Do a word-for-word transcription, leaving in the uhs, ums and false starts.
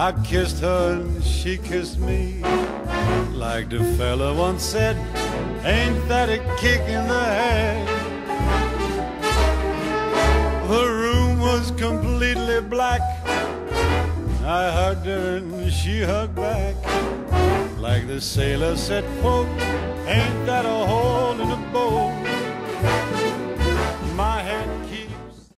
I kissed her and she kissed me. Like the fella once said, ain't that a kick in the head? The room was completely black. I hugged her and she hugged back. Like the sailor said, quote, ain't that